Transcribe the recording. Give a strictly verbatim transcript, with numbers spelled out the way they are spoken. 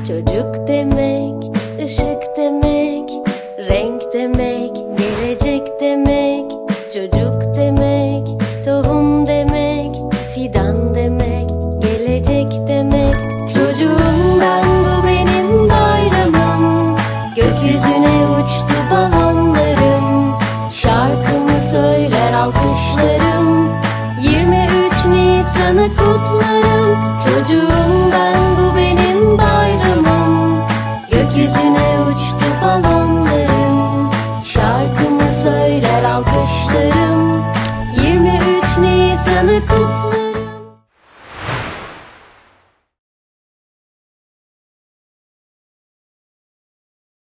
Çocuk demek, ışık demek, renk demek, gelecek demek. Çocuk demek, tohum demek, fidan demek, gelecek demek. Çocuğum ben, bu benim bayramım. Gökyüzüne uçtu balonlarım, şarkımı söyler alkışlarım. yirmi üç Nisan'ı kutlarım. Çocuğum ben, bu benim bayramım. Gökyüzüne uçtu balonlarım, şarkımı söyler alkışlarım. yirmi üç Nisan'ı kutlarım.